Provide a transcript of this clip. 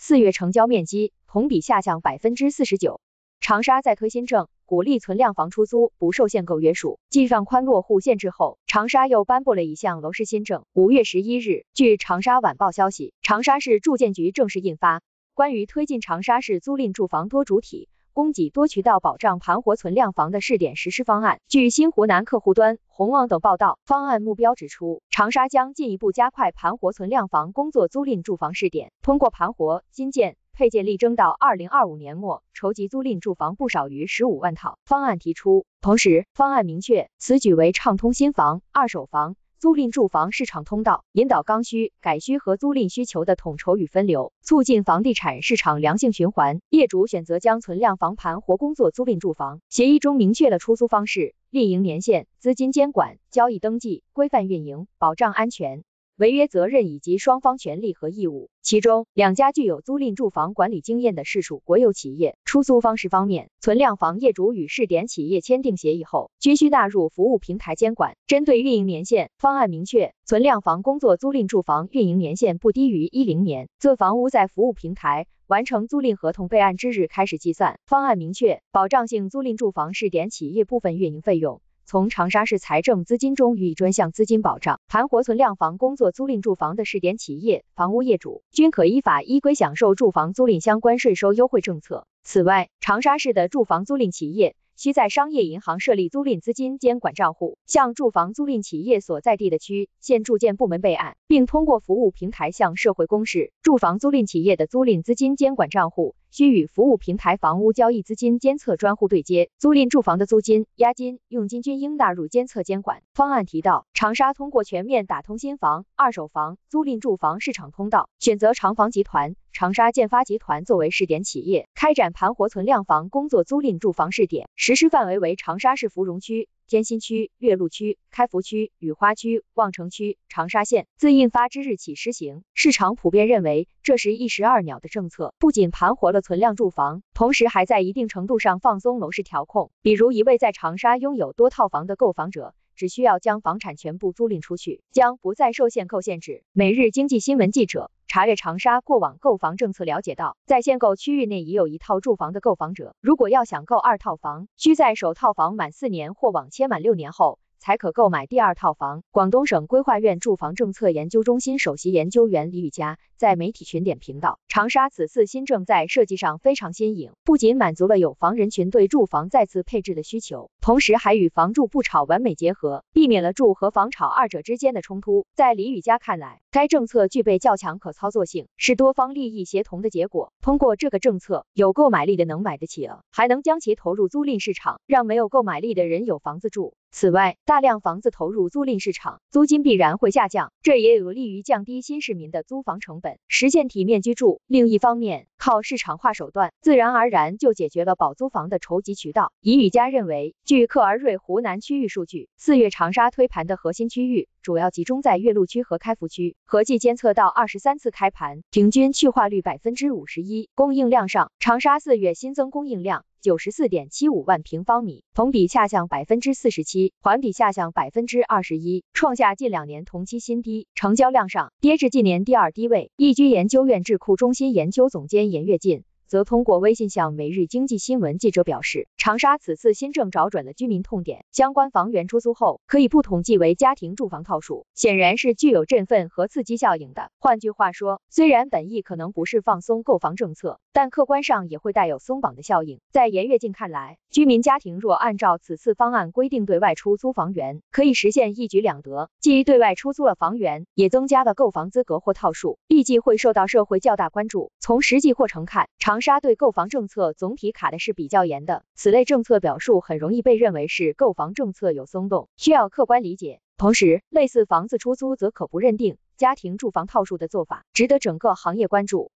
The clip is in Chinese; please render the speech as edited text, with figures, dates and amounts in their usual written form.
4月成交面积同比下降49%。长沙再推新政，鼓励存量房出租不受限购约束。继放宽落户限制后，长沙又颁布了一项楼市新政。5月11日，据长沙晚报消息，长沙市住建局正式印发《关于推进长沙市租赁住房多主体、供给多渠道保障盘活存量房的试点实施方案》。据新湖南客户端、红网等报道，方案目标指出，长沙将进一步加快盘活存量房工作租赁住房试点，通过盘活、新建、配建力争到2025年末筹集租赁住房不少于15万套。方案提出，同时方案明确，此举为畅通新房、二手房、租赁住房市场通道，引导刚需、改需和租赁需求的统筹与分流，促进房地产市场良性循环。业主选择将存量房盘活工作租赁住房。协议中明确了出租方式、运营年限、资金监管、交易登记、规范运营、保障安全、违约责任以及双方权利和义务。其中，2家具有租赁住房管理经验的市属国有企业。出租方式方面，存量房业主与试点企业签订协议后，均需纳入服务平台监管。针对运营年限，方案明确，存量房工作租赁住房运营年限不低于10年，自房屋在服务平台完成租赁合同备案之日开始计算。方案明确，保障性租赁住房试点企业部分运营费用从长沙市财政资金中予以专项资金保障。盘活存量房工作租赁住房的试点企业、房屋业主均可依法依规享受住房租赁相关税收优惠政策。此外，长沙市的住房租赁企业需在商业银行设立租赁资金监管账户，向住房租赁企业所在地的区县住建部门备案，并通过服务平台向社会公示，住房租赁企业的租赁资金监管账户需与服务平台房屋交易资金监测专户对接，租赁住房的租金、押金、佣金均应纳入监测监管。方案提到，长沙通过全面打通新房、二手房、租赁住房市场通道，选择长房集团、长沙建发集团作为试点企业，开展盘活存量房工作租赁住房试点，实施范围为长沙市芙蓉区、建新区、岳麓区、开福区、雨花区、望城区、长沙县。自印发之日起施行。市场普遍认为，这是一石二鸟的政策，不仅盘活了存量住房，同时还在一定程度上放松楼市调控。比如，一位在长沙拥有多套房的购房者，只需要将房产全部租赁出去，将不再受限购限制。每日经济新闻记者查阅长沙过往购房政策了解到，在限购区域内已有1套住房的购房者，如果要想购2套房，需在首套房满4年或网签满6年后才可购买第2套房。广东省规划院住房政策研究中心首席研究员李宇佳在媒体群点评道，长沙此次新政在设计上非常新颖，不仅满足了有房人群对住房再次配置的需求，同时还与房住不炒完美结合，避免了住和房炒二者之间的冲突。在李宇佳看来，该政策具备较强可操作性，是多方利益协同的结果。通过这个政策，有购买力的能买得起了，还能将其投入租赁市场，让没有购买力的人有房子住。此外，大量房子投入租赁市场，租金必然会下降，这也有利于降低新市民的租房成本，实现体面居住。另一方面，靠市场化手段，自然而然就解决了保租房的筹集渠道。李宇佳认为，据克而瑞湖南区域数据，4月长沙推盘的核心区域主要集中在岳麓区和开福区，合计监测到23次开盘，平均去化率51%。供应量上，长沙4月新增供应量94.75万平方米，同比下降47%，环比下降21%，创下近2年同期新低。成交量上，跌至近年第2低位。易居研究院智库中心研究总监严跃进则通过微信向每日经济新闻记者表示，长沙此次新政找准了居民痛点，相关房源出租后可以不统计为家庭住房套数，显然是具有振奋和刺激效应的。换句话说，虽然本意可能不是放松购房政策，但客观上也会带有松绑的效应。在严跃进看来，居民家庭若按照此次方案规定对外出租房源，可以实现一举两得，既对外出租了房源，也增加了购房资格或套数，预计会受到社会较大关注。从实际过程看，长沙对购房政策总体卡的是比较严的，此类政策表述很容易被认为是购房政策有松动，需要客观理解。同时，类似房子出租则可不认定家庭住房套数的做法，值得整个行业关注。